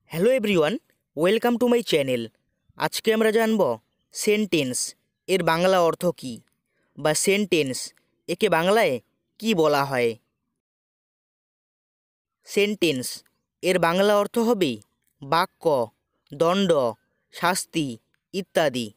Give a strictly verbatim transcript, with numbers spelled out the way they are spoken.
Hello everyone, welcome to my channel. আজকে আমরা জানব সেন্টেন্স এর বাংলা অর্থ কী বা সেন্টেন্স একে বাংলায় কি বলা হয়। সেন্টেন্স এর বাংলা অর্থ হবে বাক্য, দণ্ড, শাস্তি ইত্যাদি।